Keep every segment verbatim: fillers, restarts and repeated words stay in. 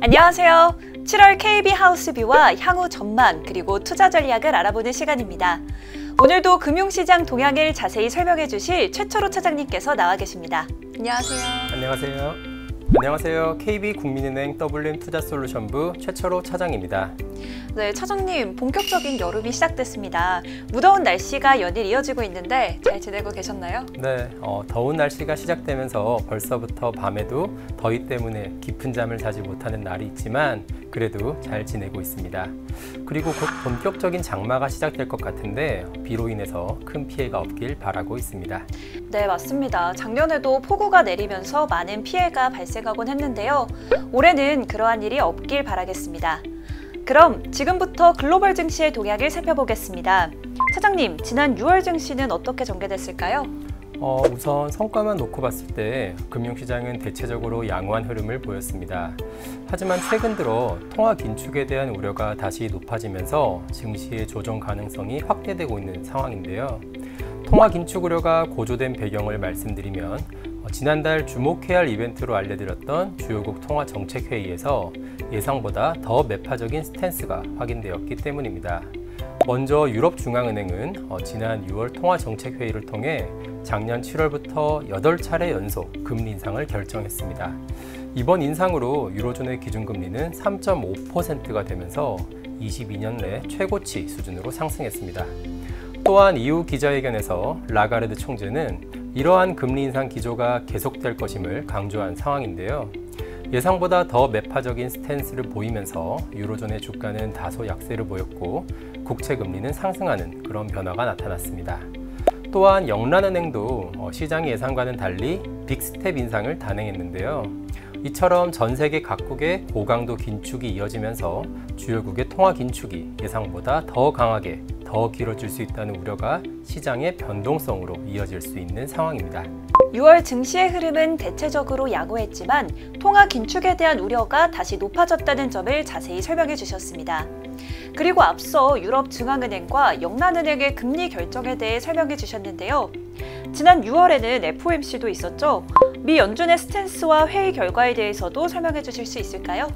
안녕하세요. 칠월 케이비 하우스뷰와 향후 전망 그리고 투자 전략을 알아보는 시간입니다. 오늘도 금융시장 동향을 자세히 설명해 주실 최철호 차장님께서 나와 계십니다. 안녕하세요. 안녕하세요. 안녕하세요. 케이비국민은행 더블유엠 투자솔루션부 최철호 차장입니다. 네, 차장님, 본격적인 여름이 시작됐습니다. 무더운 날씨가 연일 이어지고 있는데 잘 지내고 계셨나요? 네, 어, 더운 날씨가 시작되면서 벌써부터 밤에도 더위 때문에 깊은 잠을 자지 못하는 날이 있지만 그래도 잘 지내고 있습니다. 그리고 곧 본격적인 장마가 시작될 것 같은데 비로 인해서 큰 피해가 없길 바라고 있습니다. 네, 맞습니다. 작년에도 폭우가 내리면서 많은 피해가 발생하곤 했는데요. 올해는 그러한 일이 없길 바라겠습니다. 그럼 지금부터 글로벌 증시의 동향을 살펴보겠습니다. 차장님, 지난 유월 증시는 어떻게 전개됐을까요? 어, 우선 성과만 놓고 봤을 때 금융시장은 대체적으로 양호한 흐름을 보였습니다. 하지만 최근 들어 통화 긴축에 대한 우려가 다시 높아지면서 증시의 조정 가능성이 확대되고 있는 상황인데요. 통화 긴축 우려가 고조된 배경을 말씀드리면 어, 지난달 주목해야 할 이벤트로 알려드렸던 주요국 통화정책회의에서 예상보다 더 매파적인 스탠스가 확인되었기 때문입니다. 먼저 유럽중앙은행은 어, 지난 유월 통화정책회의를 통해 작년 칠월부터 여덟 차례 연속 금리 인상을 결정했습니다. 이번 인상으로 유로존의 기준금리는 삼 점 오 퍼센트가 되면서 이십이 년 내 최고치 수준으로 상승했습니다. 또한 이후 기자회견에서 라가르드 총재는 이러한 금리 인상 기조가 계속될 것임을 강조한 상황인데요. 예상보다 더 매파적인 스탠스를 보이면서 유로존의 주가는 다소 약세를 보였고 국채 금리는 상승하는 그런 변화가 나타났습니다. 또한 영란은행도 시장 예상과는 달리 빅스텝 인상을 단행했는데요. 이처럼 전 세계 각국의 고강도 긴축이 이어지면서 주요국의 통화 긴축이 예상보다 더 강하게 더 길어질 수 있다는 우려가 시장의 변동성으로 이어질 수 있는 상황입니다. 유월 증시의 흐름은 대체적으로 양호했지만 통화 긴축에 대한 우려가 다시 높아졌다는 점을 자세히 설명해 주셨습니다. 그리고 앞서 유럽중앙은행과 영란은행의 금리 결정에 대해 설명해 주셨는데요. 지난 유월에는 에프오엠씨도 있었죠. 미 연준의 스탠스와 회의 결과에 대해서도 설명해 주실 수 있을까요?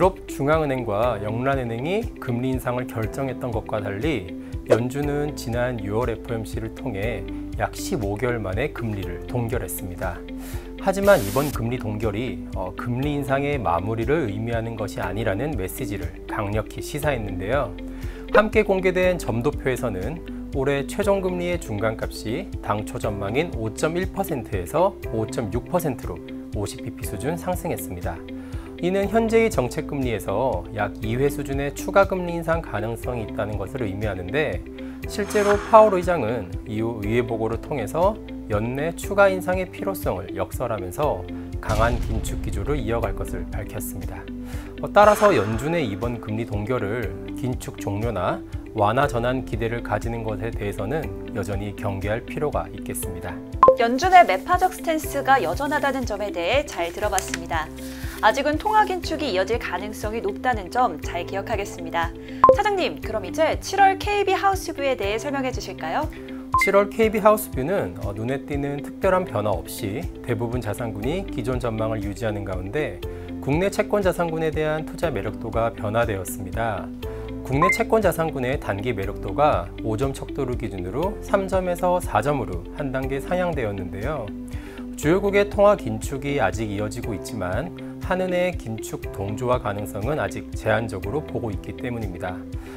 유럽중앙은행과 영란은행이 금리 인상을 결정했던 것과 달리 연준은 지난 유월 에프오엠씨를 통해 약 십오 개월 만에 금리를 동결했습니다. 하지만 이번 금리 동결이 어, 금리 인상의 마무리를 의미하는 것이 아니라는 메시지를 강력히 시사했는데요. 함께 공개된 점도표에서는 올해 최종금리의 중간값이 당초 전망인 오 점 일 퍼센트에서 오 점 육 퍼센트로 오십 비피 수준 상승했습니다. 이는 현재의 정책금리에서 약 이 회 수준의 추가 금리 인상 가능성이 있다는 것을 의미하는데 실제로 파월 의장은 이후 의회 보고를 통해서 연내 추가 인상의 필요성을 역설하면서 강한 긴축 기조를 이어갈 것을 밝혔습니다. 따라서 연준의 이번 금리 동결을 긴축 종료나 완화 전환 기대를 가지는 것에 대해서는 여전히 경계할 필요가 있겠습니다. 연준의 매파적 스탠스가 여전하다는 점에 대해 잘 들어봤습니다. 아직은 통화 긴축이 이어질 가능성이 높다는 점 잘 기억하겠습니다. 차장님, 그럼 이제 칠월 케이비 하우스뷰에 대해 설명해 주실까요? 칠월 케이비 하우스뷰는 어, 눈에 띄는 특별한 변화 없이 대부분 자산군이 기존 전망을 유지하는 가운데 국내 채권 자산군에 대한 투자 매력도가 변화되었습니다. 국내 채권 자산군의 단기 매력도가 오 점 척도를 기준으로 삼 점에서 사 점으로 한 단계 상향되었는데요. 주요국의 통화 긴축이 아직 이어지고 있지만 한은의 긴축 동조화 가능성은 아직 제한적으로 보고 있기 때문입니다.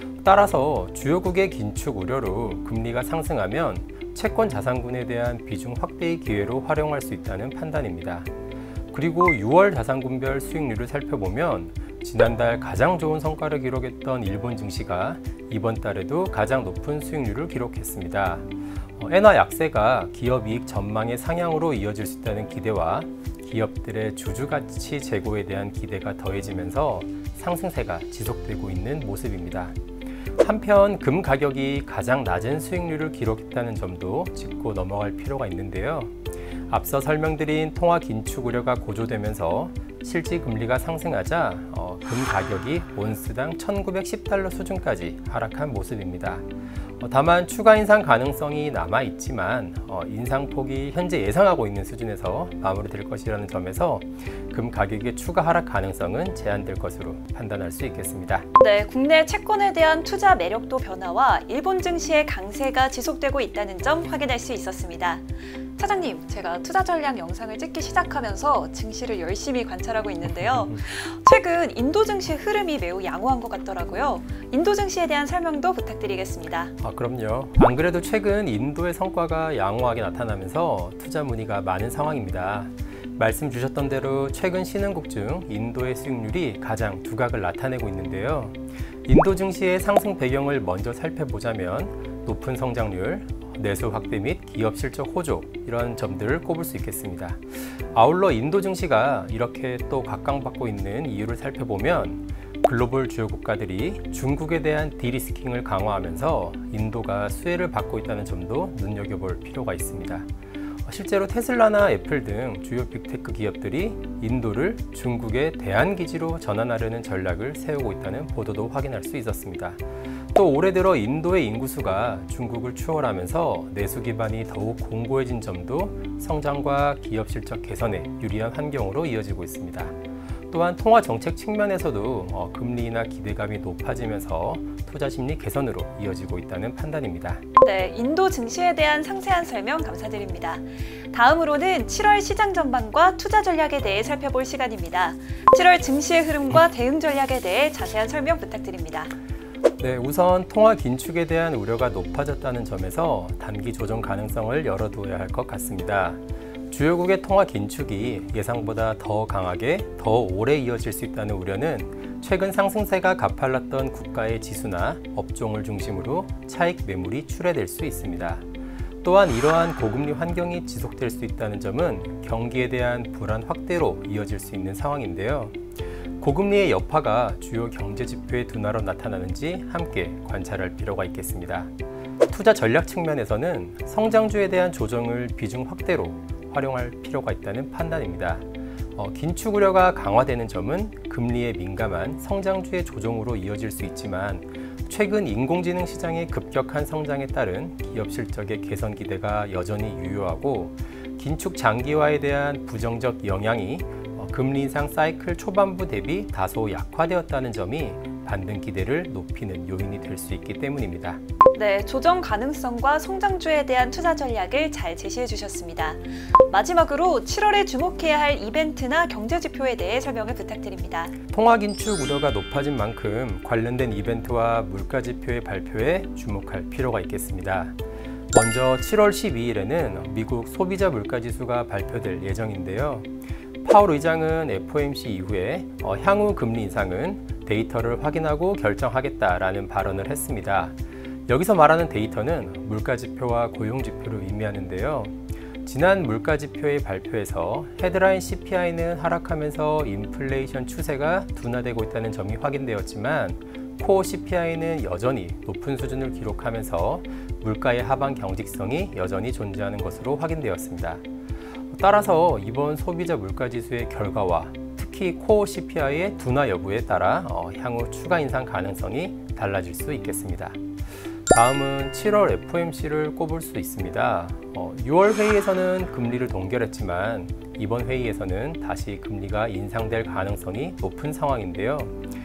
따라서 주요국의 긴축 우려로 금리가 상승하면 채권 자산군에 대한 비중 확대의 기회로 활용할 수 있다는 판단입니다. 그리고 유월 자산군별 수익률을 살펴보면 지난달 가장 좋은 성과를 기록했던 일본 증시가 이번 달에도 가장 높은 수익률을 기록했습니다. 엔화 약세가 기업 이익 전망의 상향으로 이어질 수 있다는 기대와 기업들의 주주가치 제고에 대한 기대가 더해지면서 상승세가 지속되고 있는 모습입니다. 한편 금 가격이 가장 낮은 수익률을 기록했다는 점도 짚고 넘어갈 필요가 있는데요. 앞서 설명드린 통화 긴축 우려가 고조되면서 실질 금리가 상승하자 어, 금 가격이 온스당 천구백십 달러 수준까지 하락한 모습입니다. 다만 추가 인상 가능성이 남아있지만 인상폭이 현재 예상하고 있는 수준에서 마무리될 것이라는 점에서 금 가격의 추가 하락 가능성은 제한될 것으로 판단할 수 있겠습니다. 네, 국내 채권에 대한 투자 매력도 변화와 일본 증시의 강세가 지속되고 있다는 점 확인할 수 있었습니다. 차장님, 제가 투자 전략 영상을 찍기 시작하면서 증시를 열심히 관찰하고 있는데요. 최근 인도 증시 흐름이 매우 양호한 것 같더라고요. 인도 증시에 대한 설명도 부탁드리겠습니다. 아, 그럼요. 안 그래도 최근 인도의 성과가 양호하게 나타나면서 투자 문의가 많은 상황입니다. 말씀 주셨던 대로 최근 신흥국 중 인도의 수익률이 가장 두각을 나타내고 있는데요. 인도 증시의 상승 배경을 먼저 살펴보자면 높은 성장률, 내수 확대 및 기업 실적 호조, 이런 점들을 꼽을 수 있겠습니다. 아울러 인도 증시가 이렇게 또 각광받고 있는 이유를 살펴보면 글로벌 주요 국가들이 중국에 대한 디리스킹을 강화하면서 인도가 수혜를 받고 있다는 점도 눈여겨볼 필요가 있습니다. 실제로 테슬라나 애플 등 주요 빅테크 기업들이 인도를 중국의 대안기지로 전환하려는 전략을 세우고 있다는 보도도 확인할 수 있었습니다. 또 올해 들어 인도의 인구수가 중국을 추월하면서 내수 기반이 더욱 공고해진 점도 성장과 기업 실적 개선에 유리한 환경으로 이어지고 있습니다. 또한 통화 정책 측면에서도 어, 금리나 기대감이 높아지면서 투자 심리 개선으로 이어지고 있다는 판단입니다. 네, 인도 증시에 대한 상세한 설명 감사드립니다. 다음으로는 칠월 시장 전반과 투자 전략에 대해 살펴볼 시간입니다. 칠월 증시의 흐름과 대응 전략에 대해 자세한 설명 부탁드립니다. 네, 우선 통화 긴축에 대한 우려가 높아졌다는 점에서 단기 조정 가능성을 열어두어야 할 것 같습니다. 주요국의 통화 긴축이 예상보다 더 강하게 더 오래 이어질 수 있다는 우려는 최근 상승세가 가팔랐던 국가의 지수나 업종을 중심으로 차익 매물이 출회될 수 있습니다. 또한 이러한 고금리 환경이 지속될 수 있다는 점은 경기에 대한 불안 확대로 이어질 수 있는 상황인데요. 고금리의 여파가 주요 경제 지표의 둔화로 나타나는지 함께 관찰할 필요가 있겠습니다. 투자 전략 측면에서는 성장주에 대한 조정을 비중 확대로 활용할 필요가 있다는 판단입니다. 어, 긴축 우려가 강화되는 점은 금리에 민감한 성장주의 조정으로 이어질 수 있지만 최근 인공지능 시장의 급격한 성장에 따른 기업 실적의 개선 기대가 여전히 유효하고 긴축 장기화에 대한 부정적 영향이 어, 금리 인상 사이클 초반부 대비 다소 약화되었다는 점이 반등 기대를 높이는 요인이 될 수 있기 때문입니다. 네, 조정 가능성과 성장주에 대한 투자 전략을 잘 제시해 주셨습니다. 마지막으로 칠월에 주목해야 할 이벤트나 경제 지표에 대해 설명을 부탁드립니다. 통화 긴축 우려가 높아진 만큼 관련된 이벤트와 물가 지표의 발표에 주목할 필요가 있겠습니다. 먼저 칠월 십이일에는 미국 소비자 물가 지수가 발표될 예정인데요. 파월 의장은 에프오엠씨 이후에 어, 향후 금리 인상은 데이터를 확인하고 결정하겠다라는 발언을 했습니다. 여기서 말하는 데이터는 물가지표와 고용지표를 의미하는데요. 지난 물가지표의 발표에서 헤드라인 씨피아이는 하락하면서 인플레이션 추세가 둔화되고 있다는 점이 확인되었지만 코어 씨피아이는 여전히 높은 수준을 기록하면서 물가의 하방 경직성이 여전히 존재하는 것으로 확인되었습니다. 따라서 이번 소비자 물가지수의 결과와 특히 코어 씨피아이의 둔화 여부에 따라 어, 향후 추가 인상 가능성이 달라질 수 있겠습니다. 다음은 칠월 에프오엠씨를 꼽을 수 있습니다. 어, 유월 회의에서는 금리를 동결했지만 이번 회의에서는 다시 금리가 인상될 가능성이 높은 상황인데요.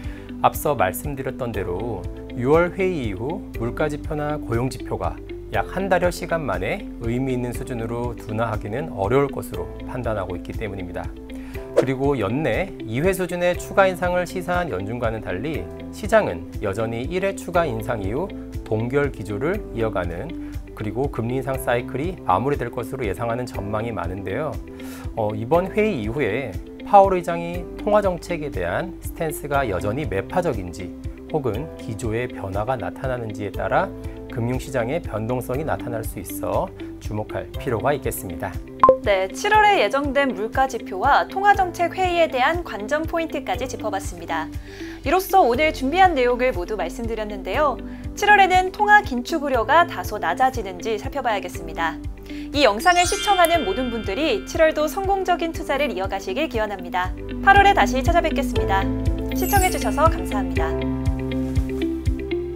앞서 말씀드렸던 대로 유월 회의 이후 물가지표나 고용지표가 약 한 달여 시간 만에 의미 있는 수준으로 둔화하기는 어려울 것으로 판단하고 있기 때문입니다. 그리고 연내 이 회 수준의 추가 인상을 시사한 연준과는 달리 시장은 여전히 일 회 추가 인상 이후 동결 기조를 이어가는 그리고 금리 인상 사이클이 마무리될 것으로 예상하는 전망이 많은데요. 어, 이번 회의 이후에 파월 의장이 통화 정책에 대한 스탠스가 여전히 매파적인지 혹은 기조의 변화가 나타나는지에 따라 금융시장의 변동성이 나타날 수 있어 주목할 필요가 있겠습니다. 네, 칠월에 예정된 물가지표와 통화정책 회의에 대한 관전 포인트까지 짚어봤습니다. 이로써 오늘 준비한 내용을 모두 말씀드렸는데요. 칠월에는 통화 긴축 우려가 다소 낮아지는지 살펴봐야겠습니다. 이 영상을 시청하는 모든 분들이 칠월도 성공적인 투자를 이어가시길 기원합니다. 팔월에 다시 찾아뵙겠습니다. 시청해주셔서 감사합니다.